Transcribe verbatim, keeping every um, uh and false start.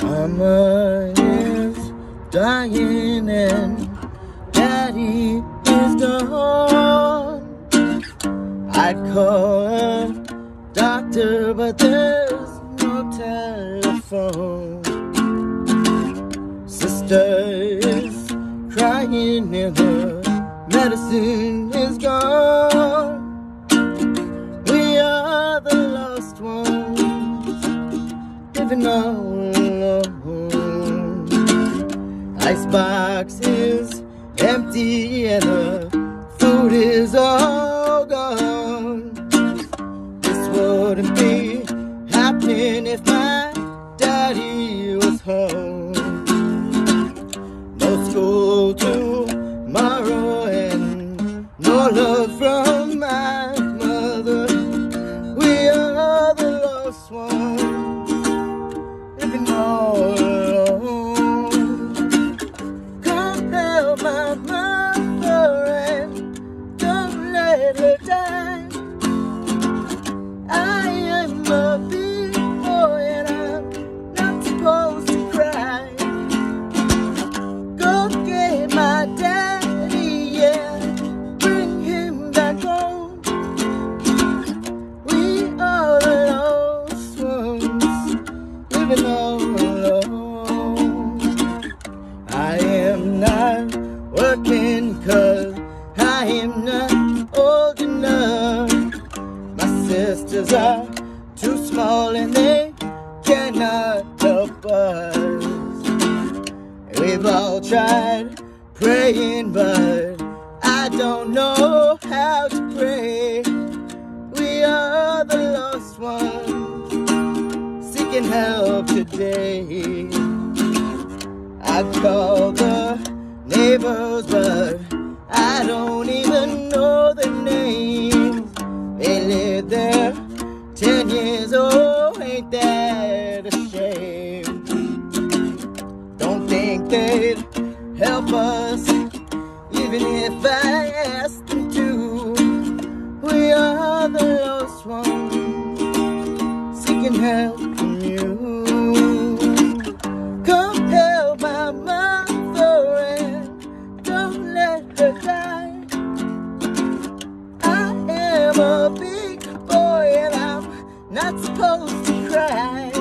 Mama is dying and Daddy is gone. I'd call a doctor, but there's no telephone. Sister is crying and the medicine is gone. We are the lost ones, living all alone. Icebox is empty and the food is all gone. This wouldn't be happening if my daddy was home. No school tomorrow and no love from my mother. We are the lost ones, living all alone. Come help my mother and don't let her die. I am a big boy and I'm not supposed to cry. Go get my daddy, yeah, bring him back home. We are the lost ones, living all alone. I am not working cause I am not old enough. My sisters are too small and they cannot help us. We've all tried praying, but I don't know how to pray. We are the lost ones, seeking help today. I've called the neighbors, but I don't even know their names. They lived there ten years old, ain't that a shame? Don't think they'd help us, even if I asked them to. We are the lost ones, seeking help from you. Come help my mother and don't let her die. I am a big boy and I'm not supposed to cry.